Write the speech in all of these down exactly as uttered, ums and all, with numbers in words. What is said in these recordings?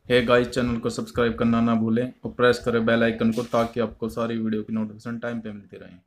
है guys, channel को subscribe करना ना भूलें और प्रेस करें बेल आइकन को ताकि आपको सारी वीडियो की नोटिफिकेशन टाइम पे मिलती रहे।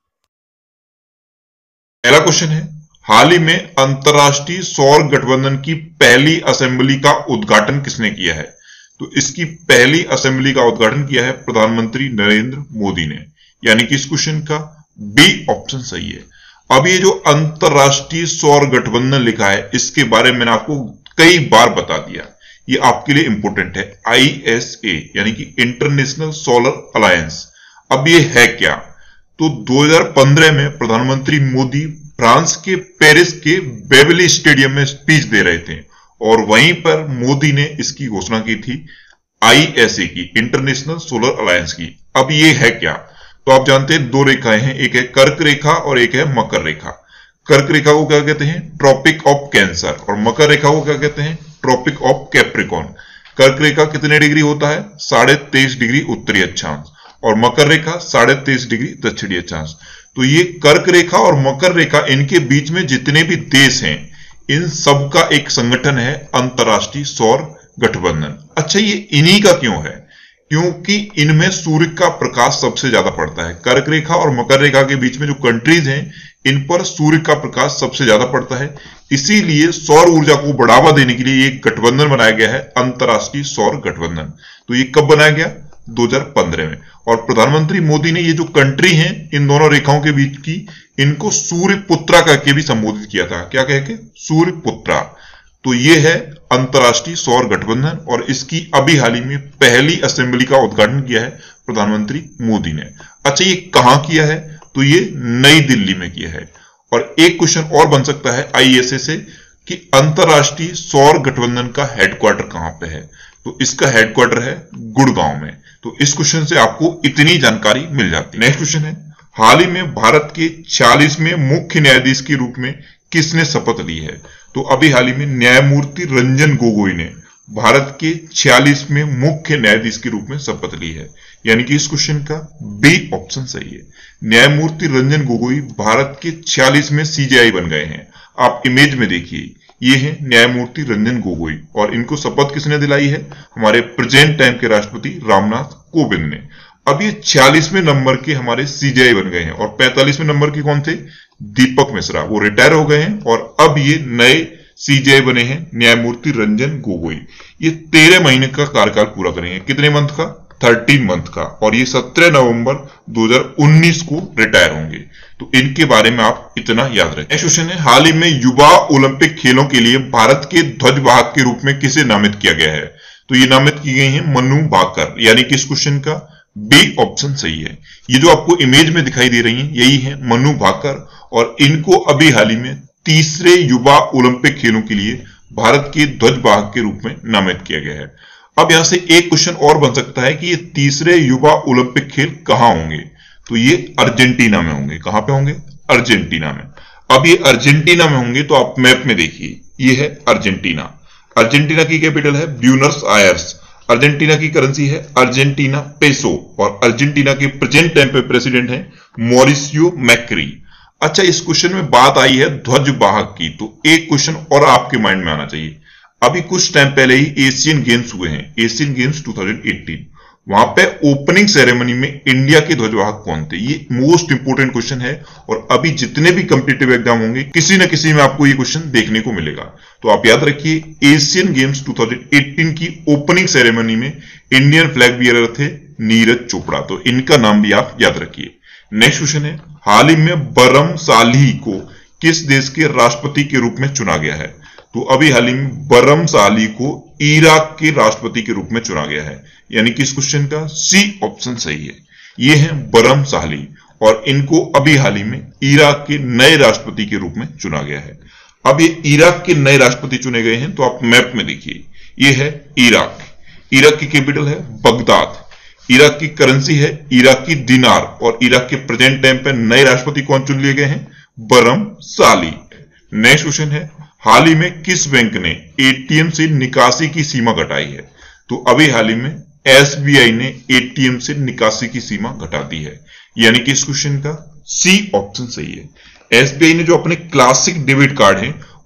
पहला क्वेश्चन है, हाल ही में अंतरराष्ट्रीय सौर गठबंधन की पहली असेंबली का उद्घाटन किसने किया है? तो इसकी पहली असेंबली का उद्घाटन किया है प्रधानमंत्री नरेंद्र मोदी ने, यानी कि इस क्वेश्चन का बी ऑप्शन सही है। अब ये जो अंतरराष्ट्रीय सौर गठबंधन लिखा है, इसके बारे में मैंने आपको कई बार बता दिया, ये आपके लिए इंपोर्टेंट है। आई एस ए यानी कि इंटरनेशनल सोलर अलायंस। अब ये है क्या? तो दो हज़ार पंद्रह में प्रधानमंत्री मोदी फ्रांस के पेरिस के बेवली स्टेडियम में स्पीच दे रहे थे और वहीं पर मोदी ने इसकी घोषणा की थी आई एस ए की, इंटरनेशनल सोलर अलायंस की। अब ये है क्या? तो आप जानते हैं दो रेखाएं हैं, एक है कर्क रेखा और एक है मकर रेखा। कर्क रेखा को क्या कहते हैं? Tropic of cancer. और मकर रेखा को क्या कहते हैं? Tropic of capricorn. कर्क रेखा कितने डिग्री होता है? साढ़े तेईस डिग्री उत्तरी अक्षांश और मकर रेखा साढ़े तेईस डिग्री दक्षिणी अक्षांश। तो ये कर्क रेखा और मकर रेखा, इनके बीच में जितने भी देश हैं, इन सब का एक संगठन है अंतरराष्ट्रीय सौर गठबंधन। अच्छा, ये इन्हीं का क्यों है? क्योंकि इनमें सूर्य का प्रकाश सबसे ज्यादा पड़ता है। कर्क रेखा और मकर रेखा के बीच में जो कंट्रीज हैं, इन पर सूर्य का प्रकाश सबसे ज्यादा पड़ता है। इसीलिए सौर ऊर्जा को बढ़ावा देने के लिए एक गठबंधन बनाया गया है, अंतरराष्ट्रीय सौर गठबंधन। तो ये कब बनाया गया? दो हज़ार पंद्रह में। और प्रधानमंत्री मोदी ने ये जो कंट्री हैं, इन दोनों रेखाओं के बीच की, इनको सूर्य पुत्रा करके भी संबोधित किया था। क्या कह के? सूर्य पुत्रा। तो ये है अंतरराष्ट्रीय सौर गठबंधन और इसकी अभी हाल ही में पहली असेंबली का उद्घाटन किया है प्रधानमंत्री मोदी ने। अच्छा, ये कहां किया है? तो ये नई दिल्ली में किया है। और एक क्वेश्चन और बन सकता है आई एस ए से कि अंतरराष्ट्रीय सौर गठबंधन का हेडक्वार्टर कहां पे है? तो इसका हेडक्वार्टर है गुड़गांव में। तो इस क्वेश्चन से आपको इतनी जानकारी मिल जाती है। नेक्स्ट क्वेश्चन है, हाल ही में भारत के छियालीसवें मुख्य न्यायाधीश के रूप में किसने शपथ ली है? तो अभी हाल ही में न्यायमूर्ति रंजन गोगोई ने भारत के छियालीसवें मुख्य न्यायाधीश के रूप में शपथ ली है, यानी कि इस क्वेश्चन का बी ऑप्शन सही है। न्यायमूर्ति रंजन गोगोई भारत के छियालीसवें सी जे आई बन गए हैं। आप इमेज में देखिए, ये हैं न्यायमूर्ति रंजन गोगोई और इनको शपथ किसने दिलाई है? हमारे प्रेजेंट टाइम के राष्ट्रपति रामनाथ कोविंद ने। अब ये छियालीसवें नंबर के हमारे सी जे आई बन गए हैं और पैंतालीसवें नंबर के कौन थे? दीपक मिश्रा, वो रिटायर हो गए हैं और अब ये नए सी जे आई बने हैं न्यायमूर्ति रंजन गोगोई। ये तेरह महीने का कार्यकाल पूरा करेंगे। कितने मंथ का? थर्टीन मंथ का। और ये सत्रह नवंबर दो हज़ार उन्नीस को रिटायर होंगे। तो इनके बारे में आप इतना याद रखें। नेक्स्ट क्वेश्चन है, हाल ही में युवा ओलंपिक खेलों के लिए भारत के ध्वजवाहक के रूप में किसे नामित किया गया है? तो ये नामित की गई हैं मनु भाकर, यानी कि इस क्वेश्चन का बी ऑप्शन सही है। ये जो आपको इमेज में दिखाई दे रही हैं, यही है मनु भाकर और इनको अभी हाल ही में तीसरे युवा ओलंपिक खेलों के लिए भारत के ध्वजवाहक के रूप में नामित किया गया है। अब यहां से एक क्वेश्चन और बन सकता है कि ये तीसरे युवा ओलंपिक खेल कहां होंगे? तो ये अर्जेंटीना में होंगे। कहां पे होंगे? अर्जेंटीना में। अब ये अर्जेंटीना में होंगे तो आप मैप में देखिए, ये है अर्जेंटीना। अर्जेंटीना की कैपिटल है ब्यूनस आयर्स। अर्जेंटीना की करेंसी है अर्जेंटीना पेसो और अर्जेंटीना के प्रेजेंट टाइम पे प्रेसिडेंट है मॉरिसियो मैक्री। अच्छा, इस क्वेश्चन में बात आई है ध्वजवाहक की, तो एक क्वेश्चन और आपके माइंड में आना चाहिए। अभी कुछ टाइम पहले ही एशियन गेम्स हुए हैं, एशियन गेम्स दो हज़ार अठारह। वहां पे ओपनिंग सेरेमनी में इंडिया के ध्वजवाहक कौन थे? ये मोस्ट इंपोर्टेंट क्वेश्चन है और अभी जितने भी कॉम्पिटिटिव एग्जाम होंगे, किसी न किसी में आपको ये क्वेश्चन देखने को मिलेगा। तो आप याद रखिए, एशियन गेम्स दो हज़ार अठारह की ओपनिंग सेरेमनी में इंडियन फ्लैग बियरर थे नीरज चोपड़ा। तो इनका नाम भी आप याद रखिए। नेक्स्ट क्वेश्चन है, हाल ही में बरम साली को किस देश के राष्ट्रपति के रूप में चुना गया है? तो अभी हाल ही में बरम साली को इराक के राष्ट्रपति के रूप में चुना गया है, यानी कि इस क्वेश्चन का सी ऑप्शन सही है। ये है बरम साली और इनको अभी हाल ही में इराक के नए राष्ट्रपति के रूप में चुना गया है। अब ये इराक के नए राष्ट्रपति चुने गए हैं, तो आप मैप में देखिए, ये है इराक। इराक की कैपिटल है बगदाद। इराक की करेंसी है इराक की दिनार और इराक के प्रेजेंट टाइम पे नए राष्ट्रपति कौन चुन लिए गए हैं? बरम साली। नेक्स्ट क्वेश्चन है, हाल ही में किस बैंक ने ए टी एम से निकासी की सीमा घटाई है? तो अभी हाल ही में एस बी आई ने ए टी एम से निकासी की सीमा घटा दी है, यानी कि इस क्वेश्चन का सी ऑप्शन सही है। एस बी आई ने जो अपने क्लासिक डेबिट कार्ड हैं,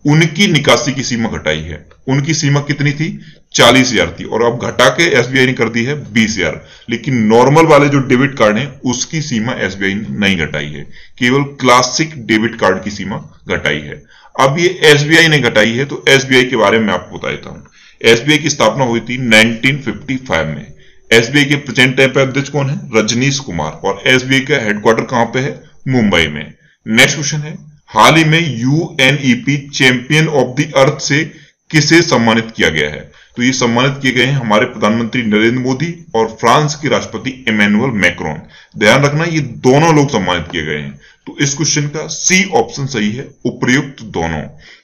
उनकी निकासी की सीमा घटाई है। उनकी सीमा कितनी थी? चालीस हजार थी और अब घटा के एसबीआई ने कर दी है बीस हजार। लेकिन नॉर्मल वाले जो डेबिट कार्ड हैं उसकी सीमा एसबीआई ने नहीं घटाई है, केवल क्लासिक डेबिट कार्ड की सीमा घटाई है। अब ये एसबीआई ने घटाई है तो एसबीआई के बारे में आपको बता देता हूं। एसबीआई की स्थापना हुई थी नाइनटीन फिफ्टी फाइव में। एसबीआई के प्रेजेंट टाइम पे अध्यक्ष कौन है? रजनीश कुमार। और एसबीआई का हेडक्वार्टर कहां पे है? मुंबई में। नेक्स्ट क्वेश्चन है, हाल ही में UNEP champion of the earth से किसे सम्मानित किया गया है? तो ये सम्मानित किए गए हैं हमारे प्रधानमंत्री नरेंद्र मोदी और फ्रांस के राष्ट्रपति इमैनुअल मैक्रोन। ध्यान रखना ये दोनों लोग सम्मानित किए गए हैं। तो इस क्वेश्चन का सी ऑप्शन सही है, उपयुक्त दोनों।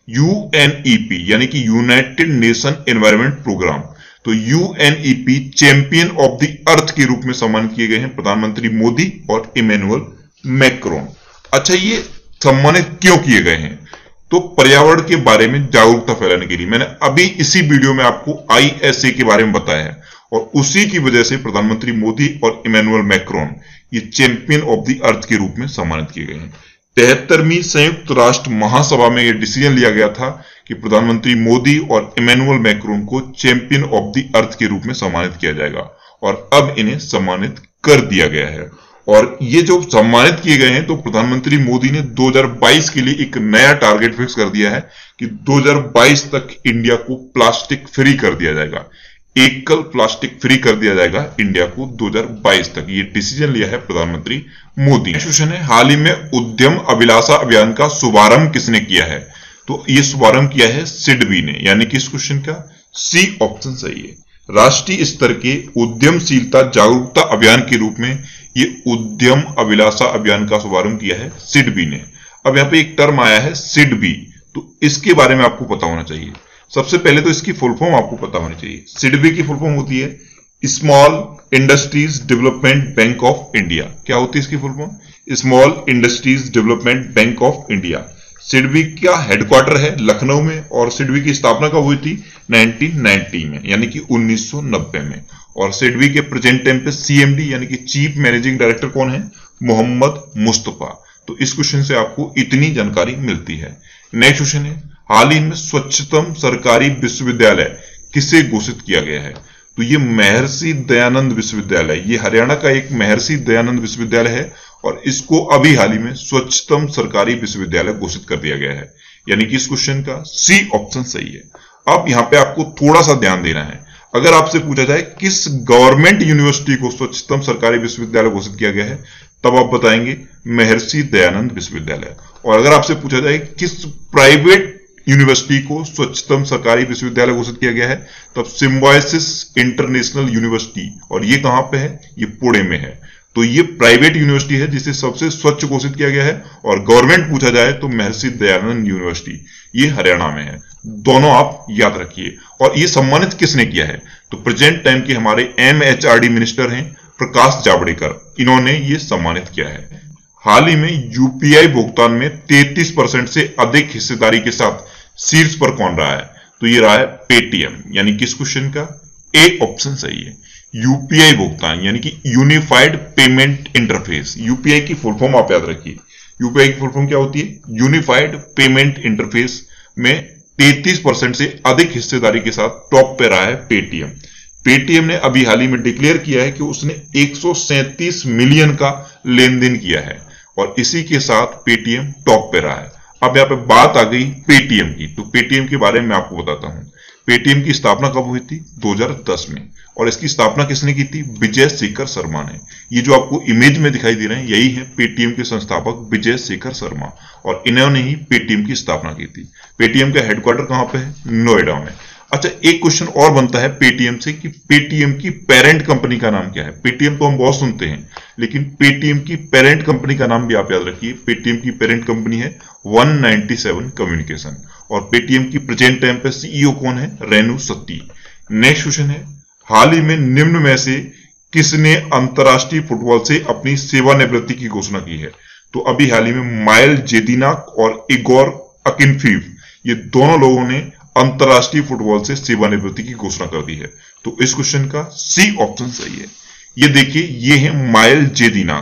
यूएनईपी यानी कि यूनाइटेड नेशन एनवायरनमेंट प्रोग्राम, तो UNEP champion of the earth के रूप में सम्मानित किए गए हैं प्रधानमंत्री मोदी और इमैनुअल मैक्रोन। अच्छा, ये सम्मानित क्यों किए गए हैं? तो पर्यावरण के बारे में जागरूकता फैलाने के लिए। मैंने अभी इसी वीडियो में आपको आईएसए के बारे में बताया है और उसी की वजह से प्रधानमंत्री मोदी और इमैनुअल मैक्रोन ये चैंपियन ऑफ द अर्थ के रूप में सम्मानित किए गए हैं। तिहत्तरवीं संयुक्त राष्ट्र महासभा में यह डिसीजन लिया गया था कि प्रधानमंत्री मोदी और इमैनुअल मैक्रोन को चैंपियन ऑफ द अर्थ के रूप में सम्मानित किया जाएगा और अब इन्हें सम्मानित कर दिया गया है। और ये जो सम्मानित किए गए हैं तो प्रधानमंत्री मोदी ने दो हज़ार बाईस के लिए एक नया टारगेट फिक्स कर दिया है कि दो हज़ार बाईस तक इंडिया को प्लास्टिक फ्री कर दिया जाएगा, एकल प्लास्टिक फ्री कर दिया जाएगा इंडिया को दो हज़ार बाईस तक। ये डिसीजन लिया है प्रधानमंत्री मोदी ने। क्वेश्चन है, हाल ही में उद्यम अभिलाषा अभियान का शुभारंभ किसने किया है? तो ये शुभारंभ किया है सिडबी ने, यानी कि इस क्वेश्चन का सी ऑप्शन सही है। राष्ट्रीय स्तर के उद्यमशीलता जागरूकता अभियान के रूप में ये उद्यम अभिलाषा अभियान का शुभारंभ किया है सिडबी ने। अब यहाँ पे एक टर्म आया है सिडबी, तो इसके बारे में आपको पता होना चाहिए। सबसे पहले तो इसकी फुल फॉर्म आपको पता होनी चाहिए। सिडबी की फुल फॉर्म होती है Small Industries Development Bank of India. क्या होती है इसकी full form? Small Industries Development Bank of India. SIDBI का हेडक्वार्टर है लखनऊ में और सिडबी की स्थापना कब हुई थी? नाइनटीन नाइंटी में, यानी कि उन्नीस सौ नब्बे में। और सिडबी के प्रेजेंट टाइम पे सीएमडी यानी कि चीफ मैनेजिंग डायरेक्टर कौन है? मोहम्मद मुस्तफा। तो इस क्वेश्चन से आपको इतनी जानकारी मिलती है। नेक्स्ट क्वेश्चन है, हाल ही में स्वच्छतम सरकारी विश्वविद्यालय किसे घोषित किया गया है? तो ये महर्षि दयानंद विश्वविद्यालय, ये हरियाणा का एक महर्षि दयानंद विश्वविद्यालय है और इसको अभी हाल ही में स्वच्छतम सरकारी विश्वविद्यालय घोषित कर दिया गया है, यानी कि इस क्वेश्चन का सी ऑप्शन सही है। अब यहां पे आपको थोड़ा सा ध्यान देना है। अगर आपसे पूछा जाए किस गवर्नमेंट यूनिवर्सिटी को स्वच्छतम सरकारी विश्वविद्यालय घोषित किया गया है, तब आप बताएंगे महर्षि दयानंद विश्वविद्यालय। और अगर आपसे पूछा जाए किस प्राइवेट यूनिवर्सिटी को स्वच्छतम सरकारी विश्वविद्यालय घोषित किया गया है, तब सिम्बायोसिस इंटरनेशनल यूनिवर्सिटी, और ये कहां पे है? ये पुणे में है। तो ये प्राइवेट यूनिवर्सिटी है जिसे सबसे स्वच्छ घोषित किया गया है। और गवर्नमेंट पूछा जाए तो महर्षि दयानंद यूनिवर्सिटी, ये हरियाणा में है। दोनों आप याद रखिए। और ये सम्मानित किसने किया है? तो प्रेजेंट टाइम के हमारे एमएचआरडी मिनिस्टर हैं प्रकाश जावड़ेकर, इन्होंने ये सम्मानित किया है। हाल ही में यूपीआई भुगतान में तैंतीस परसेंट से अधिक हिस्सेदारी के साथ शीर्ष पर कौन रहा है? तो ये रहा है पेटीएम, यानी कि इस क्वेश्चन का ए ऑप्शन सही है। यूपीआई भुगतान यानी कि यूनिफाइड पेमेंट इंटरफेस, यूपीआई की फुल फॉर्म आप याद रखिए। यूपीआई की फुल फॉर्म क्या होती है? यूनिफाइड पेमेंट इंटरफेस में तैंतीस परसेंट से अधिक हिस्सेदारी के साथ टॉप पे रहा है पेटीएम। पेटीएम ने अभी हाल ही में डिक्लेयर किया है कि उसने एक सौ सैंतीस मिलियन का लेन देन किया है और इसी के साथ पेटीएम टॉप पे रहा है। अब यहाँ पे बात आ गई पेटीएम की, तो पेटीएम के बारे में आपको बताता हूं। पेटीएम की स्थापना कब हुई थी? दो हज़ार दस में। और इसकी स्थापना किसने की थी? विजय शेखर शर्मा ने। ये जो आपको इमेज में दिखाई दे रहे हैं यही है पेटीएम के संस्थापक विजय शेखर शर्मा, और इन्होंने ही पेटीएम की स्थापना की थी। पेटीएम का हेडक्वार्टर कहां पे है? नोएडा में। अच्छा, एक क्वेश्चन और बनता है पेटीएम से कि पेटीएम की पेरेंट कंपनी का नाम क्या है? पेटीएम तो हम बहुत सुनते हैं, लेकिन पेटीएम की पेरेंट कंपनी का नाम भी आप याद रखिए। पेटीएम की पेरेंट कंपनी है वन नाइंटी सेवन कम्युनिकेशन, और पेटीएम की प्रेजेंट टाइम पे सीईओ कौन है? रेणु सत्ती। नेक्स्ट क्वेश्चन है, हाल ही में निम्न में से किसने अंतरराष्ट्रीय फुटबॉल से अपनी सेवानिवृत्ति की घोषणा की है? तो अभी हाल ही में माइल जेदिनाक और इगोर अकिनफीव, ये दोनों लोगों ने अंतरराष्ट्रीय फुटबॉल से सेवानिवृत्ति की घोषणा कर दी है। तो इस क्वेश्चन का सी ऑप्शन सही है। ये देखिए, ये है माइल जेदिनाक।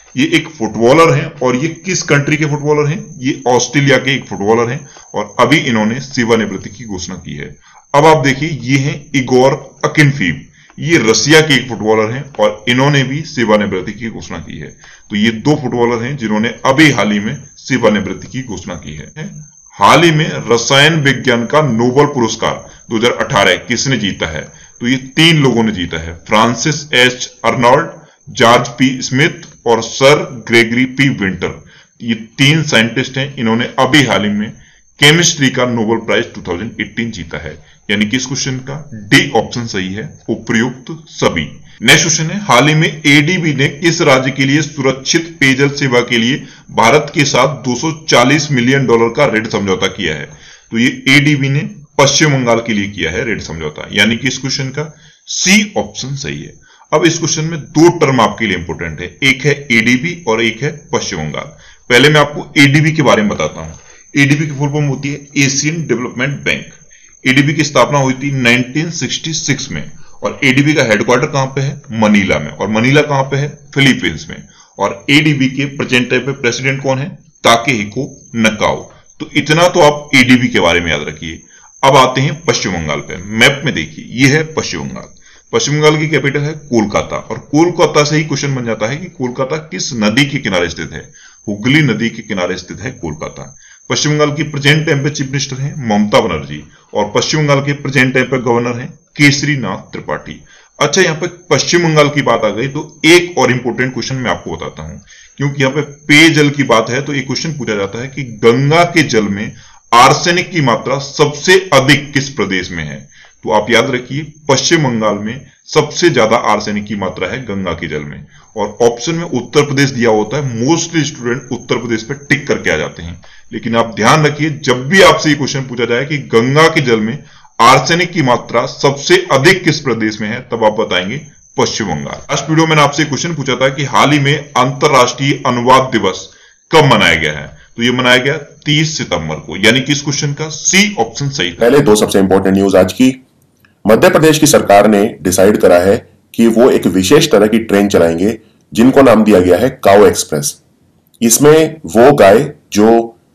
ये एक फुटबॉलर हैं और ये किस कंट्री के फुटबॉलर हैं? ये ऑस्ट्रेलिया के एक फुटबॉलर हैं और अभी इन्होंने सेवानिवृत्ति की घोषणा की है। अब आप देखिए, ये हैं इगोर अकिनफीव, ये रसिया के एक फुटबॉलर हैं और इन्होंने भी सेवानिवृत्ति की घोषणा की है। तो ये दो फुटबॉलर हैं जिन्होंने अभी हाल ही में सेवानिवृत्ति की घोषणा की है। हाल ही में रसायन विज्ञान का नोबेल पुरस्कार दो हज़ार अठारह किसने जीता है? तो ये तीन लोगों ने जीता है, Francis H Arnold, George P Smith और सर ग्रेगरी पी विंटर। ये तीन साइंटिस्ट हैं, इन्होंने अभी हाल ही में केमिस्ट्री का नोबेल प्राइज दो हज़ार अठारह जीता है। यानी कि इस क्वेश्चन का डी ऑप्शन सही है, उपयुक्त सभी। नेक्स्ट क्वेश्चन है, हाल ही में एडीबी ने किस राज्य के लिए सुरक्षित पेयजल सेवा के लिए भारत के साथ दो सौ चालीस मिलियन डॉलर का ऋण समझौता किया है? तो ये एडीबी ने पश्चिम बंगाल के लिए किया है ऋण समझौता, यानी कि इस क्वेश्चन का सी ऑप्शन सही है। अब इस क्वेश्चन में दो टर्म आपके लिए इंपोर्टेंट है, एक है एडीबी और एक है पश्चिम बंगाल। पहले मैं आपको एडीबी के बारे में बताता हूं। एडीबी की फुल फॉर्म होती है एशियन डेवलपमेंट बैंक। एडीबी की स्थापना हुई थी उन्नीस सौ छियासठ में और एडीबी का हेडक्वार्टर कहां पे है? मनीला में। और मनीला कहां पे है? फिलीपींस में। और एडीबी के प्रेजेंट टाइम पे प्रेसिडेंट कौन है? Takehiko Nakao. तो इतना तो आप एडीबी के बारे में याद रखिए। अब आते हैं पश्चिम बंगाल पे। मैप में देखिए, ये है पश्चिम बंगाल। पश्चिम बंगाल की कैपिटल है कोलकाता और कोलकाता से ही क्वेश्चन बन जाता है कि कोलकाता किस नदी के किनारे स्थित है? हुगली नदी के किनारे स्थित है कोलकाता। पश्चिम बंगाल की प्रेजेंट टाइम पे चीफ मिनिस्टर हैं ममता बनर्जी और पश्चिम बंगाल के प्रेजेंट टाइम पे गवर्नर हैं केसरीनाथ त्रिपाठी। अच्छा, यहाँ पे पश्चिम बंगाल की बात आ गई तो एक और इंपोर्टेंट क्वेश्चन मैं आपको बताता हूं, क्योंकि यहाँ पे पेयजल की बात है तो एक क्वेश्चन पूछा जाता है कि गंगा के जल में आर्सेनिक की मात्रा सबसे अधिक किस प्रदेश में है? तो आप याद रखिए, पश्चिम बंगाल में सबसे ज्यादा आर्सेनिक की मात्रा है गंगा के जल में। और ऑप्शन में उत्तर प्रदेश दिया होता है, मोस्टली स्टूडेंट उत्तर प्रदेश पे टिक करके आ जाते हैं। लेकिन आप ध्यान रखिए, जब भी आपसे ये क्वेश्चन पूछा जाए कि गंगा के जल में आर्सेनिक की मात्रा सबसे अधिक किस प्रदेश में है, तब आप बताएंगे पश्चिम बंगाल। लास्ट वीडियो मैंने आपसे क्वेश्चन पूछा था कि हाल ही में अंतरराष्ट्रीय अनुवाद दिवस कब मनाया गया है? तो ये मनाया गया तीस सितंबर को, यानी कि इस क्वेश्चन का सी ऑप्शन सही था। पहले दो सबसे इंपॉर्टेंट न्यूज आज की। मध्य प्रदेश की सरकार ने डिसाइड करा है कि वो एक विशेष तरह की ट्रेन चलाएंगे जिनको नाम दिया गया है काओ एक्सप्रेस। इसमें वो गाय जो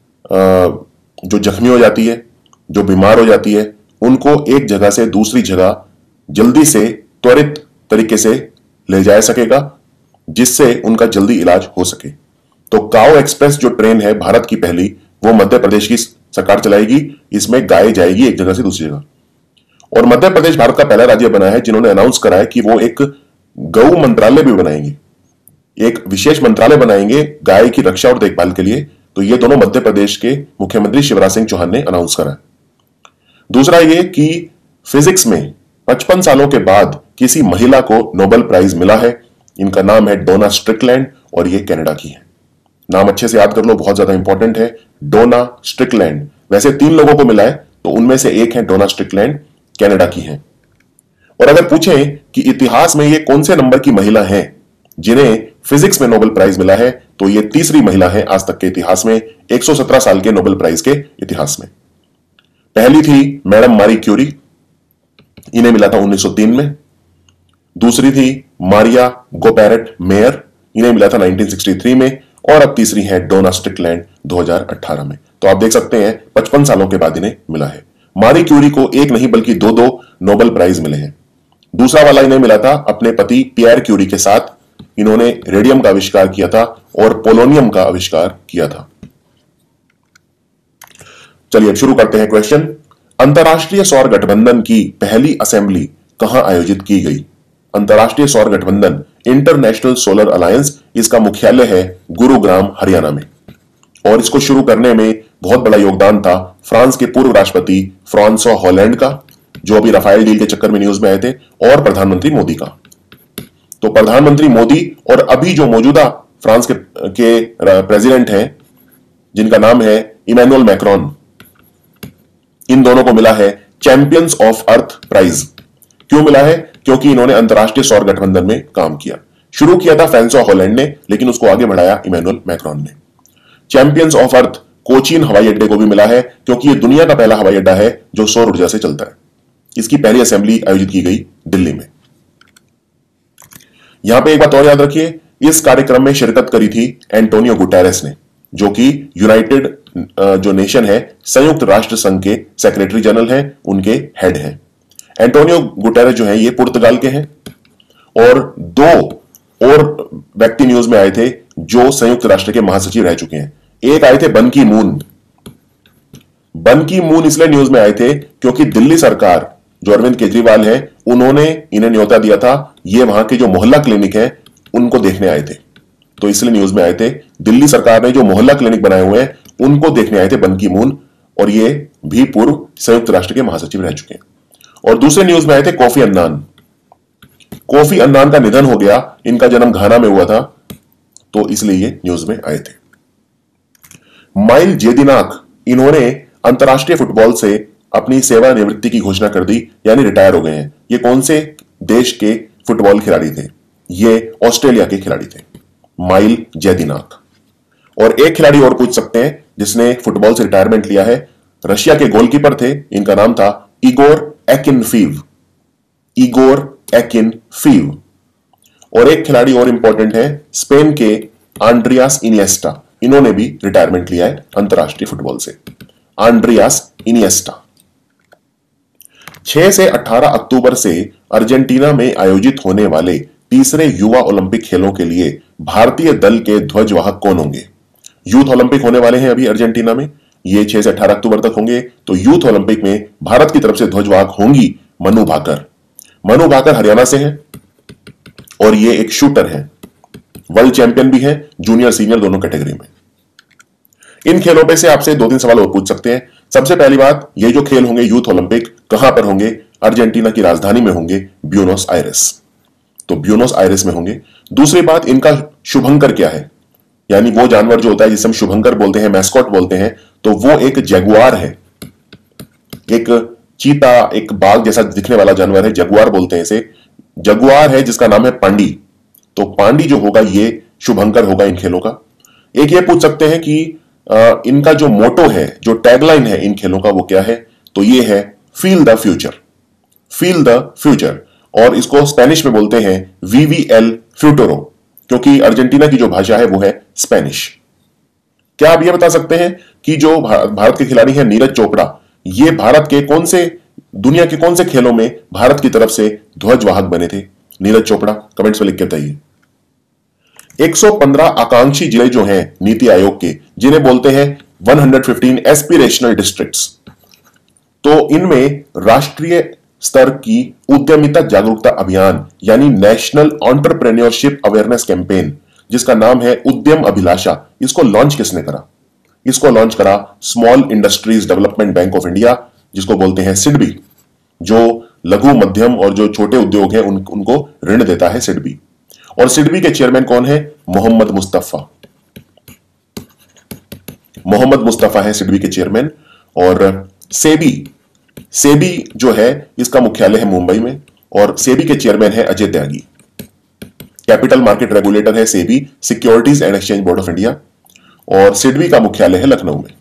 जो जख्मी हो जाती है, जो बीमार हो जाती है, उनको एक जगह से दूसरी जगह जल्दी से त्वरित तरीके से ले जा सकेगा, जिससे उनका जल्दी इलाज हो सके। तो काओ एक्सप्रेस जो ट्रेन है भारत की पहली, वो मध्य प्रदेश की सरकार चलाएगी। इसमें गाय जाएगी एक जगह से दूसरी जगह। और मध्य प्रदेश भारत का पहला राज्य बना है जिन्होंने अनाउंस करा है कि वो एक गौ मंत्रालय भी बनाएंगे, एक विशेष मंत्रालय बनाएंगे गाय की रक्षा और देखभाल के लिए। तो ये दोनों मध्य प्रदेश के मुख्यमंत्री शिवराज सिंह चौहान ने अनाउंस करा है। दूसरा ये कि फिजिक्स में पचपन सालों के बाद किसी महिला को नोबेल प्राइज मिला है। इनका नाम है डोना स्ट्रिकलैंड और ये कनाडा की है। नाम अच्छे से याद कर लो, बहुत ज्यादा इंपॉर्टेंट है, डोना स्ट्रिकलैंड। वैसे तीन लोगों को मिला है, तो उनमें से एक है डोना स्ट्रिकलैंड, कनाडा की है। और अगर पूछें कि इतिहास में ये कौन से नंबर की महिला हैं जिन्हें फिजिक्स में नोबेल प्राइज मिला है, तो ये तीसरी महिला है आज तक के इतिहास में, एक सौ सत्रह साल के नोबेल प्राइज के इतिहास में। पहली थी मैडम मारी क्यूरी, इन्हें मिला था उन्नीस सौ तीन में। दूसरी थी मारिया गोपेरेट मेयर, इन्हें मिला था उन्नीस सौ तिरसठ में। और अब तीसरी है डोना स्ट्रिकलैंड दो हज़ार अठारह में। तो आप देख सकते हैं पचपन सालों के बाद इन्हें मिला है। मारी क्यूरी को एक नहीं बल्कि दो दो नोबेल प्राइज मिले हैं। दूसरा वाला इन्हें मिला था अपने पति पियर क्यूरी के साथ। इन्होंने रेडियम का आविष्कार किया था और पोलोनियम का आविष्कार किया था। चलिए अब शुरू करते हैं क्वेश्चन। अंतरराष्ट्रीय सौर गठबंधन की पहली असेंबली कहां आयोजित की गई? अंतरराष्ट्रीय सौर गठबंधन इंटरनेशनल सोलर अलायंस, इसका मुख्यालय है गुरुग्राम हरियाणा में। और इसको शुरू करने में बहुत बड़ा योगदान था फ्रांस के पूर्व राष्ट्रपति फ्रांसवा हॉलैंड का, जो अभी राफेल डील के चक्कर में न्यूज में आए थे, और प्रधानमंत्री मोदी का। तो प्रधानमंत्री मोदी और अभी जो मौजूदा फ्रांस के, के प्रेसिडेंट हैं जिनका नाम है इमैनुअल मैक्रोन, इन दोनों को मिला है चैंपियंस ऑफ अर्थ प्राइज। क्यों मिला है? क्योंकि इन्होंने अंतरराष्ट्रीय सौर गठबंधन में काम किया। शुरू किया था फ्रांसवा हॉलैंड ने, लेकिन उसको आगे बढ़ाया इमैनुअल मैक्रोन ने। चैंपियंस ऑफ अर्थ कोचीन हवाई अड्डे को भी मिला है, क्योंकि यह दुनिया का पहला हवाई अड्डा है जो सौर ऊर्जा से चलता है। इसकी पहली असेंबली आयोजित की गई दिल्ली में। यहां पे एक बात और याद रखिए, इस कार्यक्रम में शिरकत करी थी एंटोनियो गुटेरेस ने, जो कि यूनाइटेड जो नेशन है, संयुक्त राष्ट्र संघ के सेक्रेटरी जनरल हैं, उनके हेड हैं। एंटोनियो गुटेरेस जो है ये पुर्तगाल के हैं। और दो और व्यक्ति न्यूज में आए थे जो संयुक्त राष्ट्र के महासचिव रह चुके हैं। एक आए थे बन की मून। बन की मून इसलिए न्यूज में आए थे क्योंकि दिल्ली सरकार जो अरविंद केजरीवाल है, उन्होंने इन्हें न्योता दिया था, ये वहां के जो मोहल्ला क्लिनिक है उनको देखने आए थे, तो इसलिए न्यूज में आए थे। दिल्ली सरकार ने जो मोहल्ला क्लिनिक बनाए हुए हैं उनको देखने आए थे बन की मून, और ये भी पूर्व संयुक्त राष्ट्र के महासचिव रह चुके हैं। और दूसरे न्यूज में आए थे कोफी अन्नान। कोफी अन्नान का निधन हो गया, इनका जन्म घाना में हुआ था, तो इसलिए ये न्यूज में आए थे। माइल जेदिनाक, इन्होंने अंतरराष्ट्रीय फुटबॉल से अपनी सेवानिवृत्ति की घोषणा कर दी, यानी रिटायर हो गए हैं। ये कौन से देश के फुटबॉल खिलाड़ी थे? ये ऑस्ट्रेलिया के खिलाड़ी थे, माइल जेदिनाक। और एक खिलाड़ी और पूछ सकते हैं जिसने फुटबॉल से रिटायरमेंट लिया है, रशिया के गोलकीपर थे, इनका नाम था इगोर एकिनफीव। इगोर एकिनफीव। और एक खिलाड़ी और इंपॉर्टेंट है, स्पेन के आंड्रियास इनिएस्टा, इन्होंने भी रिटायरमेंट लिया है अंतरराष्ट्रीय फुटबॉल से। Andreas Iniesta. छह से अठारह अक्टूबर से अर्जेंटीना में आयोजित होने वाले तीसरे युवा ओलंपिक खेलों के लिए भारतीय दल के ध्वजवाहक कौन होंगे? यूथ ओलंपिक होने वाले हैं अभी अर्जेंटीना में, ये छह से अठारह अक्टूबर तक होंगे। तो यूथ ओलंपिक में भारत की तरफ से ध्वजवाहक होंगी मनु भाकर। मनु भाकर हरियाणा से हैं और ये एक शूटर हैं, वर्ल्ड चैंपियन भी हैं, जूनियर सीनियर दोनों कैटेगरी में। इन खेलों पे से आपसे दो तीन सवाल और पूछ सकते हैं। सबसे पहली बात, ये जो खेल होंगे यूथ ओलंपिक कहां पर होंगे? अर्जेंटीना की राजधानी में होंगे, ब्यूनोस आयरेस। तो ब्यूनोस आयरेस में होंगे। दूसरी बात, इनका शुभंकर क्या है, यानी वो जानवर जो होता है जिसे हम शुभंकर बोलते हैं, मैस्कॉट बोलते हैं, तो वो एक जगुआर है, एक चीता, एक बाघ जैसा दिखने वाला जानवर है, जगुआर बोलते हैं इसे। जगुआर है जिसका नाम है पांडी। तो पांडी जो होगा ये शुभंकर होगा इन खेलों का। एक ये पूछ सकते हैं कि आ, इनका जो मोटो है, जो टैगलाइन है इन खेलों का, वो क्या है? तो ये है feel the future. Feel the future. और इसको स्पेनिश में बोलते हैं वी वी एल फ्यूटोरो, क्योंकि अर्जेंटीना की जो भाषा है वो है स्पेनिश। क्या आप ये बता सकते हैं कि जो भारत के खिलाड़ी हैं नीरज चोपड़ा, ये भारत के कौन से, दुनिया के कौन से खेलों में भारत की तरफ से ध्वजवाहक बने थे? नीरज चोपड़ा, कमेंट्स में लिख के बताइए। एक सौ पंद्रह आकांक्षी जिले जो हैं नीति आयोग के, जिन्हें बोलते हैं एक सौ पंद्रह एस्पिरेशनल डिस्ट्रिक्ट्स, तो इनमें राष्ट्रीय स्तर की उद्यमिता जागरूकता अभियान यानी नेशनल एंटरप्रेन्योरशिप अवेयरनेस कैंपेन, जिसका नाम है उद्यम अभिलाषा, इसको लॉन्च किसने करा? इसको लॉन्च करा Small Industries Development Bank of India, जिसको बोलते हैं सिडबी, जो लघु मध्यम और जो छोटे उद्योग हैं उन, उनको ऋण देता है सिडबी। और सिडबी के चेयरमैन कौन है? मोहम्मद मुस्तफा। मोहम्मद मुस्तफा है सिडबी के चेयरमैन। और सेबी, सेबी जो है इसका मुख्यालय है मुंबई में, और सेबी के चेयरमैन है Ajay Tyagi. Capital market regulator है SEBI, securities and exchange board of India, और सिडबी का मुख्यालय है लखनऊ में।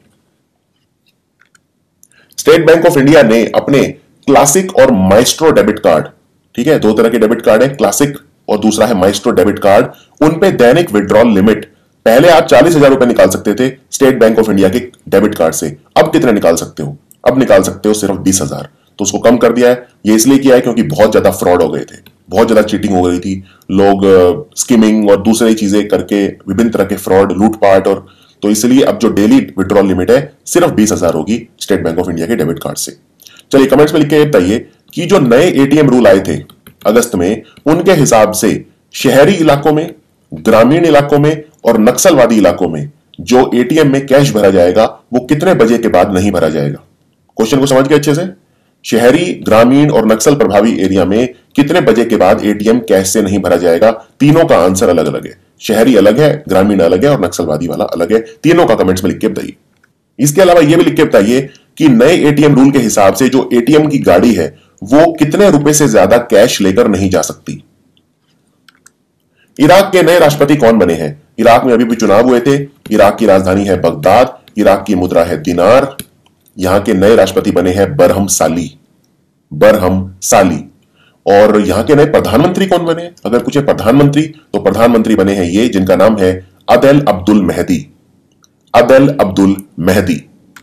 स्टेट बैंक ऑफ इंडिया ने अपने क्लासिक और माइस्ट्रो डेबिट कार्ड, ठीक है, दो तरह के डेबिट कार्ड है, क्लासिक और दूसरा है माइस्ट्रो डेबिट कार्ड, उन पे दैनिक विड्रॉल लिमिट, पहले आप चालीस हजार रुपए निकाल सकते थे स्टेट बैंक ऑफ इंडिया के डेबिट कार्ड से, अब कितने निकाल सकते हो? अब निकाल सकते हो सिर्फ बीस हजार। तो उसको कम कर दिया है। ये इसलिए किया है क्योंकि बहुत ज्यादा फ्रॉड हो गए थे, बहुत ज्यादा चीटिंग हो गई थी, लोग स्कीमिंग और दूसरी चीजें करके विभिन्न तरह के फ्रॉड, लूटपाट, और तो इसलिए अब जो डेली विड्रॉल लिमिट है सिर्फ बीस हजार होगी स्टेट बैंक ऑफ इंडिया के डेबिट कार्ड से। चलिए कमेंट्स में लिख के बताइए कि जो नए एटीएम रूल आए थे अगस्त में, उनके हिसाब से शहरी इलाकों में, ग्रामीण इलाकों में और नक्सलवादी इलाकों में जो एटीएम में कैश भरा जाएगा वो कितने बजे के बाद नहीं भरा जाएगा? क्वेश्चन को समझ गए अच्छे से? शहरी, ग्रामीण और नक्सल प्रभावी एरिया में कितने बजे के बाद एटीएम कैश से नहीं भरा जाएगा? तीनों का आंसर अलग अलग है। शहरी अलग है, ग्रामीण अलग है और नक्सलवादी वाला अलग है। तीनों का कमेंट्स में लिख के बताइए। इसके अलावा यह भी लिख के बताइए कि नए एटीएम रूल के हिसाब से जो एटीएम की गाड़ी है वो कितने रुपए से ज्यादा कैश लेकर नहीं जा सकती। इराक के नए राष्ट्रपति कौन बने हैं? इराक में अभी भी चुनाव हुए थे। इराक की राजधानी है बगदाद, इराक की मुद्रा है दिनार। यहां के नए राष्ट्रपति बने हैं बरहम साली। बरहम साली। और यहां के नए प्रधानमंत्री कौन बने? अगर पूछे प्रधानमंत्री, तो प्रधानमंत्री बने हैं ये, जिनका नाम है अदेल अब्दुल मेहदी। अदेल अब्दुल मेहदी।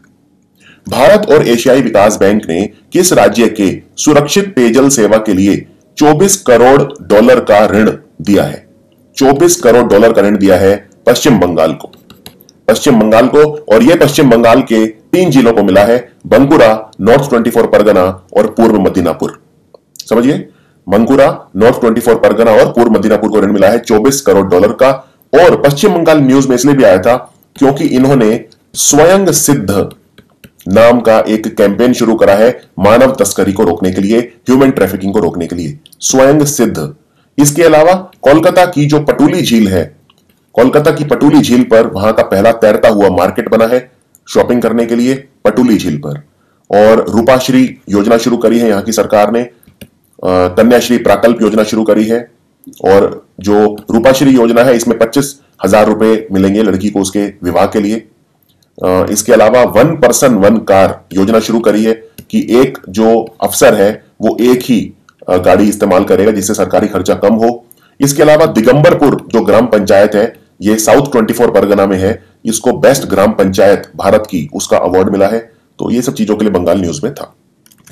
भारत और एशियाई विकास बैंक ने किस राज्य के सुरक्षित पेयजल सेवा के लिए चौबीस करोड़ डॉलर का ऋण दिया है? चौबीस करोड़ डॉलर का ऋण दिया है पश्चिम बंगाल को। पश्चिम बंगाल को, और यह पश्चिम बंगाल के तीन जिलों को मिला है, बंकुरा, नॉर्थ चौबीस परगना और पूर्व मिदनापुर। समझिए, बंकुरा, नॉर्थ चौबीस परगना और पूर्व मिदनापुर को ऋण मिला है चौबीस करोड़ डॉलर का। और पश्चिम बंगाल न्यूज में इसलिए भी आया था क्योंकि इन्होंने स्वयं सिद्ध नाम का एक कैंपेन शुरू करा है मानव तस्करी को रोकने के लिए, ह्यूमन ट्रैफिकिंग को रोकने के लिए। स्वयं सिद्ध। इसके अलावा कोलकाता की जो पटुली झील है, कोलकाता की पटुली झील पर वहां का पहला तैरता हुआ मार्केट बना है शॉपिंग करने के लिए, पटुली झील पर। और रूपाश्री योजना शुरू करी है यहां की सरकार ने, कन्याश्री प्राकल्प योजना शुरू करी है। और जो रूपाश्री योजना है इसमें पच्चीस हजार रुपए मिलेंगे लड़की को उसके विवाह के लिए। इसके अलावा वन पर्सन वन कार योजना शुरू करी है कि एक जो अफसर है वो एक ही गाड़ी इस्तेमाल करेगा जिससे सरकारी खर्चा कम हो। इसके अलावा दिगंबरपुर जो ग्राम पंचायत है, ये साउथ चौबीस परगना में है, इसको बेस्ट ग्राम पंचायत भारत की उसका अवार्ड मिला है। तो ये सब चीजों के लिए बंगाल न्यूज में था।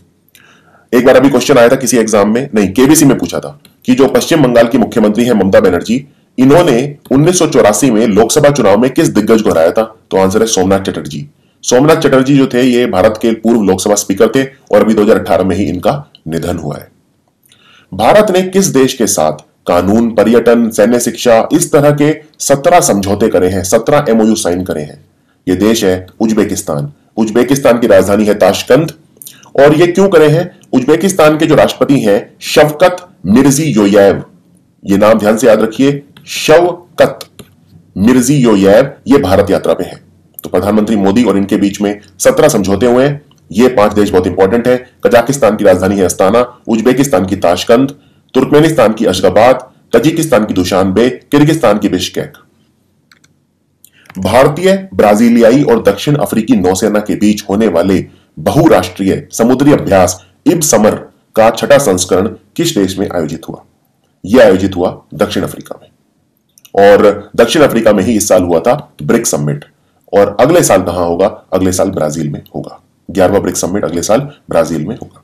एक बार अभी क्वेश्चन आया था किसी एग्जाम में, नहीं केबीसी में पूछा था कि जो पश्चिम बंगाल की मुख्यमंत्री है ममता बनर्जी, इन्होंने उन्नीस सौ चौरासी में लोकसभा चुनाव में किस दिग्गज को हराया था? तो आंसर है सोमनाथ चटर्जी। सोमनाथ चटर्जी जो थे ये भारत के पूर्व लोकसभा स्पीकर थे और अभी दो हज़ार अठारह में ही इनका निधन हुआ है। भारत ने किस देश के साथ कानून, पर्यटन, सैन्य शिक्षा, इस तरह के सत्रह समझौते करे हैं, सत्रह एमओयू साइन करे हैं? ये देश है उज्बेकिस्तान। उज्बेकिस्तान की राजधानी है ताशकंद। और ये क्यों करे हैं? उज्बेकिस्तान के जो राष्ट्रपति हैं शवकत मिर्जियोयेव, ये नाम ध्यान से याद रखिए, शवकत मिर्जियोयेव, ये भारत यात्रा पे है। तो प्रधानमंत्री मोदी और इनके बीच में सत्रह समझौते हुए हैं। ये पांच देश बहुत इंपॉर्टेंट है। कजाकिस्तान की राजधानी है अस्ताना, उज्बेकिस्तान की ताशकंद, तुर्कमेनिस्तान की अशगाबाद, तजिकिस्तान की दुशानबे, किर्गिस्तान की बिश्केक। भारतीय, ब्राजीलियाई और दक्षिण अफ्रीकी नौसेना के बीच होने वाले बहुराष्ट्रीय समुद्री अभ्यास इब समर का छठा संस्करण किस देश में आयोजित हुआ? यह आयोजित हुआ दक्षिण अफ्रीका में। और दक्षिण अफ्रीका में ही इस साल हुआ था ब्रिक्स समिट। और अगले साल कहां होगा? अगले साल ब्राजील में होगा। ग्यारहवां ब्रिक्स समिट अगले साल ब्राजील में होगा।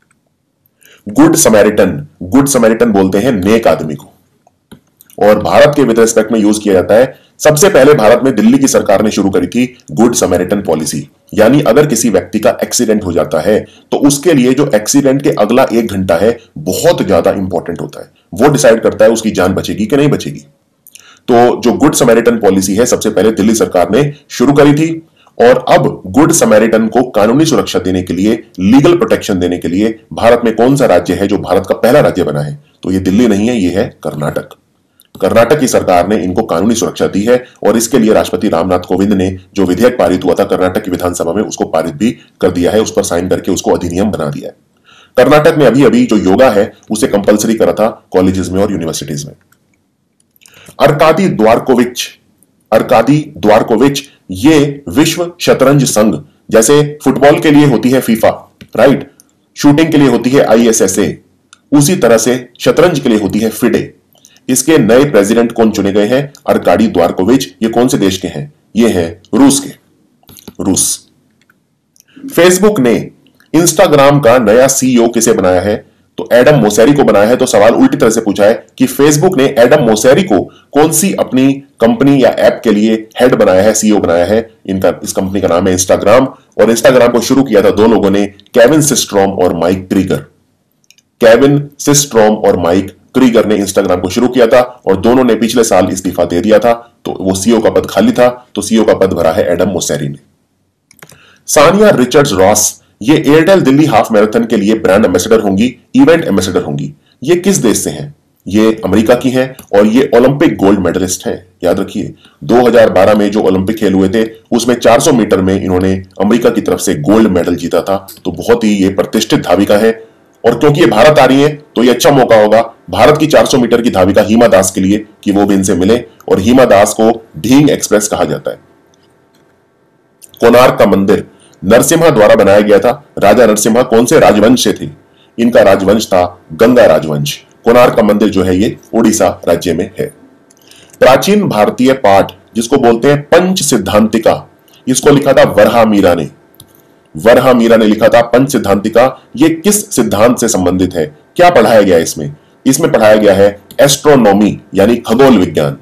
गुड समैरिटन, गुड समैरिटन बोलते हैं नेक आदमी को, और भारत के विद रिस्पेक्ट में यूज किया जाता है। सबसे पहले भारत में दिल्ली की सरकार ने शुरू करी थी गुड समैरिटन पॉलिसी, यानी अगर किसी व्यक्ति का एक्सीडेंट हो जाता है तो उसके लिए जो एक्सीडेंट के अगला एक घंटा है बहुत ज्यादा इंपॉर्टेंट होता है। वो डिसाइड करता है उसकी जान बचेगी कि नहीं बचेगी। तो जो गुड समैरिटन पॉलिसी है सबसे पहले दिल्ली सरकार ने शुरू करी थी। और अब गुड समैरिटन को कानूनी सुरक्षा देने के लिए, लीगल प्रोटेक्शन देने के लिए भारत में कौन सा राज्य है जो भारत का पहला राज्य बना है? तो ये दिल्ली नहीं है, ये है कर्नाटक। कर्नाटक की सरकार ने इनको कानूनी सुरक्षा दी है और इसके लिए राष्ट्रपति रामनाथ कोविंद ने जो विधेयक पारित हुआ था कर्नाटक की विधानसभा में, उसको पारित भी कर दिया है, उस पर साइन करके उसको अधिनियम बना दिया है। कर्नाटक में अभी अभी जो योगा है उसे कंपलसरी करा था कॉलेजेस में और यूनिवर्सिटीज में। अर्कादी द्वारकोविच, अर्कादी द्वारकोविच ये विश्व शतरंज संघ, जैसे फुटबॉल के लिए होती है फीफा, राइट, शूटिंग के लिए होती है आईएसएसए, उसी तरह से शतरंज के लिए होती है फिडे। इसके नए प्रेसिडेंट कौन चुने गए हैं? अर्कादी द्वारकोविच। ये कौन से देश के हैं? ये हैं रूस के, रूस। फेसबुक ने इंस्टाग्राम का नया सीईओ किसे बनाया है? तो एडम मोसेरी को बनाया है। तो सवाल उल्टी तरह से पूछा है कि फेसबुक ने एडम मोसेरी को कौन सी अपनी कंपनी या ऐप के लिए हेड बनाया है, सीईओ बनाया है? इनका इस कंपनी का नाम है इंस्टाग्राम। और इंस्टाग्राम को शुरू किया था दो लोगों ने, केविन सिस्ट्रोम और माइक क्रीगर। केविन सिस्ट्रोम और माइक क्रीगर ने इंस्टाग्राम को शुरू किया था और दोनों ने पिछले साल इस्तीफा दे दिया था। तो वो सीईओ का पद खाली था, तो सीईओ का पद भरा है एडम मोसेरी ने। सानिया रिचर्ड्स रॉस ये एयरटेल दिल्ली हाफ मैराथन के लिए ब्रांड एम्बेसडर होंगी, इवेंट एम्बेसडर होंगी। ये किस देश से हैं? ये अमेरिका की हैं और ये ओलंपिक गोल्ड मेडलिस्ट हैं। याद रखिए दो हज़ार बारह में जो ओलंपिक खेल हुए थे उसमें चार सौ मीटर में इन्होंने अमेरिका की तरफ से गोल्ड मेडल जीता था। तो बहुत ही ये प्रतिष्ठित धाविका है। और क्योंकि ये भारत आ रही है तो ये अच्छा मौका होगा भारत की चार सौ मीटर की धाविका हिमा दास के लिए कि वो भी इनसे मिले। और हिमा दास को ढींग एक्सप्रेस कहा जाता है। कोणार्क का मंदिर नरसिम्हा द्वारा बनाया गया था। राजा नरसिम्हा कौन से राजवंश से थे? इनका राजवंश था गंगा राजवंश। कोणार्क का मंदिर जो है ये उड़ीसा राज्य में है। प्राचीन भारतीय पाठ जिसको बोलते हैं पंच सिद्धांतिका, इसको लिखा था वरहा मीरा ने। वरहा मीरा ने लिखा था पंच सिद्धांतिका। ये किस सिद्धांत से संबंधित है, क्या पढ़ाया गया इसमें? इसमें पढ़ाया गया है एस्ट्रोनॉमी यानी खगोल विज्ञान।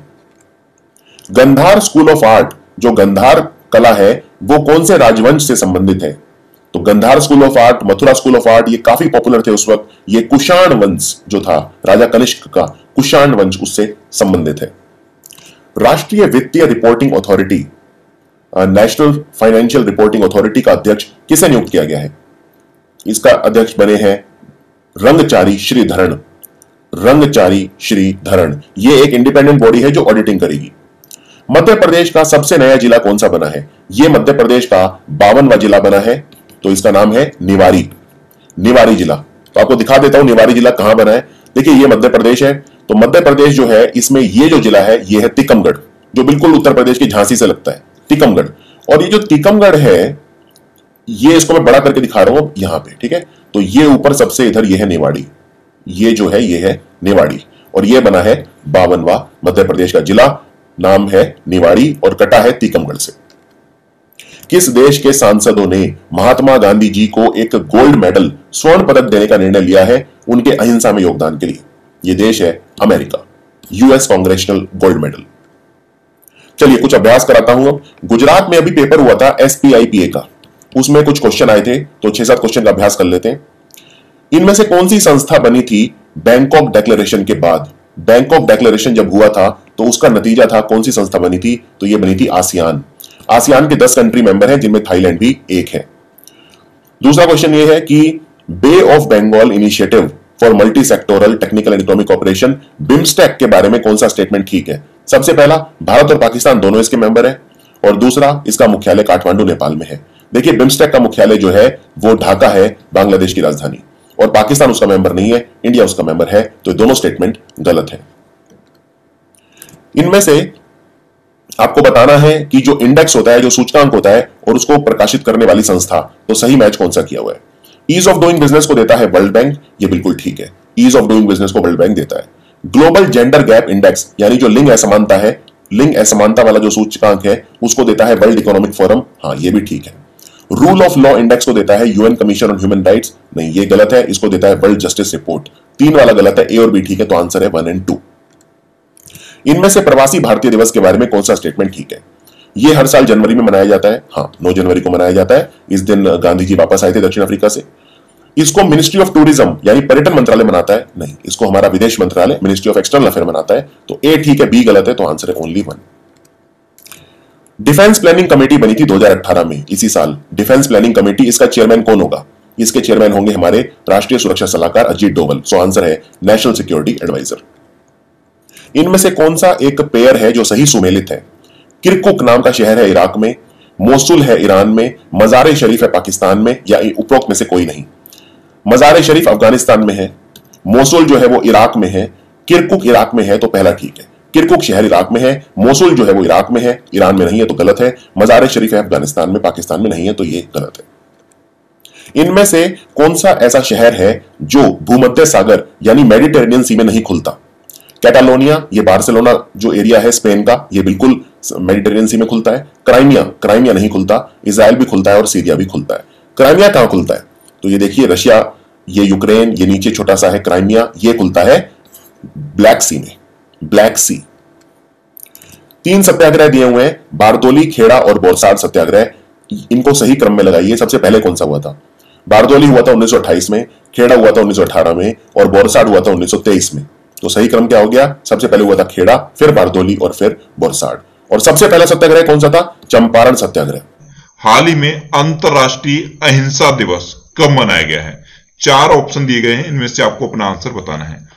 गंधार स्कूल ऑफ आर्ट, जो गंधार कला है वो कौन से राजवंश से संबंधित है? तो Gandhara school of art, Mathura school of art, ये काफी पॉपुलर थे उस वक्त। ये कुषाण वंश जो था राजा कनिष्क का, कुषाण वंश उससे संबंधित है। राष्ट्रीय वित्तीय reporting authority, national financial reporting authority का अध्यक्ष किसे नियुक्त किया गया है? इसका अध्यक्ष बने हैं रंगचारी श्रीधरण। रंगचारी श्रीधरण ये एक इंडिपेंडेंट बॉडी है जो ऑडिटिंग करेगी। मध्य प्रदेश का सबसे नया जिला कौन सा बना है? यह मध्य प्रदेश का बावनवा जिला बना है, तो इसका नाम है निवारी। निवारी जिला, तो आपको दिखा देता हूं निवारी जिला कहां बना है। देखिए ये मध्य प्रदेश है, तो मध्य प्रदेश जो है इसमें ये जो जिला है ये है टीकमगढ़, जो बिल्कुल उत्तर प्रदेश की झांसी से लगता है, टीकमगढ़। और ये जो टीकमगढ़ है ये इसको मैं बड़ा करके दिखा रहा हूं यहां पे, ठीक है। तो ये ऊपर सबसे इधर ये है निवाड़ी, ये जो है ये है निवाड़ी, और ये बना है बावनवा मध्य प्रदेश का जिला, नाम है निवाड़ी और कटा है टीकमगढ़ से। किस देश के सांसदों ने महात्मा गांधी जी को एक गोल्ड मेडल, स्वर्ण पदक देने का निर्णय लिया है उनके अहिंसा में योगदान के लिए? यह देश है America, US congressional gold medal. चलिए कुछ अभ्यास कराता हूं। गुजरात में अभी पेपर हुआ था एसपीआईपीए का, उसमें कुछ क्वेश्चन आए थे, तो छह सात क्वेश्चन का अभ्यास कर लेते हैं। इनमें से कौन सी संस्था बनी थी बैंकॉक डिक्लेरेशन के बाद? बैंकॉक डिक्लेरेशन जब हुआ था तो उसका नतीजा था, कौन सी संस्था बनी थी? तो यह बनी थी आसियान। आसियान के दस कंट्री मेंबर हैं जिनमें थाईलैंड भी एक है। दूसरा क्वेश्चन यह है कि bay of Bengal initiative for multi sectoral technical and economic operation, BIMSTEC के बारे में कौन सा स्टेटमेंट ठीक है? सबसे पहला, भारत और पाकिस्तान दोनों इसके मेंबर है, और दूसरा इसका मुख्यालय काठमांडू नेपाल में है। देखिए बिम्स्टेक का मुख्यालय जो है वो ढाका है, बांग्लादेश की राजधानी, और पाकिस्तान उसका मेंबर नहीं है, इंडिया उसका मेंबर है, तो दोनों स्टेटमेंट गलत है। इनमें से आपको बताना है कि जो इंडेक्स होता है, जो सूचकांक होता है, और उसको प्रकाशित करने वाली संस्था, तो सही मैच कौन सा किया हुआ है? ईज ऑफ डूइंग बिजनेस को देता है वर्ल्ड बैंक, ये बिल्कुल ठीक है, ईज ऑफ डूइंग बिजनेस को वर्ल्ड बैंक देता है। ग्लोबल जेंडर गैप इंडेक्स यानी जो लिंग असमानता है, लिंग असमानता वाला जो सूचकांक है उसको देता है वर्ल्ड इकोनॉमिक फोरम, हाँ ये भी ठीक है। रूल ऑफ लॉ इंडेक्स को देता है UN commission on human rights, नहीं ये गलत है, इसको देता है वर्ल्ड जस्टिस रिपोर्ट। तीन वाला गलत है, ए और बी ठीक है, तो आंसर है वन एंड टू। इनमें से प्रवासी भारतीय दिवस के बारे में कौन सा स्टेटमेंट ठीक है? यह हर साल जनवरी में मनाया जाता है, हाँ नौ जनवरी को मनाया जाता है। इस दिन गांधी जी वापस आए थे दक्षिण अफ्रीका से। इसको मिनिस्ट्री ऑफ टूरिज्म यानी पर्यटन मंत्रालय मनाता है, नहीं इसको हमारा विदेश मंत्रालय मिनिस्ट्री ऑफ एक्सटर्नल अफेयर मनाता है, तो ए ठीक है, बी गलत है, तो आंसर है only one. Defence planning committee बनी थी दो हज़ार अठारह में, इसी साल। डिफेंस प्लानिंग कमेटी, इसका चेयरमैन कौन होगा? इसके चेयरमैन होंगे हमारे राष्ट्रीय सुरक्षा सलाहकार अजीत डोवल, सो आंसर है नेशनल सिक्योरिटी एडवाइजर। इनमें से कौन सा एक पेयर है जो सही सुमेलित है? किरकुक नाम का शहर है इराक में, मोसुल है ईरान में, मजार शरीफ है पाकिस्तान में, या उपरोक्त में से कोई नहीं? मजार शरीफ अफगानिस्तान में है, मोसुल जो है वो इराक में है, किरकुक इराक में है, तो पहला ठीक है। किरकुक शहर इराक में है, मोसुल जो है वो इराक में है, ईरान में नहीं है, तो गलत है। मजार शरीफ है अफगानिस्तान में, पाकिस्तान में नहीं है, तो ये गलत है। इनमें से कौन सा ऐसा शहर है जो भूमध्य सागर यानी मेडिटेरेनियन सी में नहीं खुलता? कैटालोनिया, ये बार्सिलोना जो एरिया है स्पेन का, ये बिल्कुल मेडिटेरेनियन सी में खुलता है। क्राइमिया, क्राइमिया नहीं खुलता। इजराइल भी खुलता है और सीरिया भी खुलता है। क्राइमिया कहां खुलता है? तो ये देखिए रशिया, ये यूक्रेन, ये नीचे छोटा सा है क्राइमिया, ये खुलता है ब्लैक सी में, ब्लैक सी। तीन सत्याग्रह दिए हुए हैं, बारदोली, खेड़ा और बोरसाड सत्याग्रह। इनको सही क्रम में लगाइए। सबसे पहले कौन सा हुआ था? बारदोली हुआ था उन्नीस सौ अट्ठाईस में, खेड़ा हुआ था उन्नीस सौ अठारह में, और बोरसाड हुआ था उन्नीस सौ तेईस में। तो सही क्रम क्या हो गया? सबसे पहले हुआ था खेड़ा, फिर बारदोली और फिर बोरसाड। और सबसे पहला सत्याग्रह कौन सा था? चंपारण सत्याग्रह। हाल ही में अंतरराष्ट्रीय अहिंसा दिवस कब मनाया गया है? चार ऑप्शन दिए गए हैं, इनमें से आपको अपना आंसर बताना है।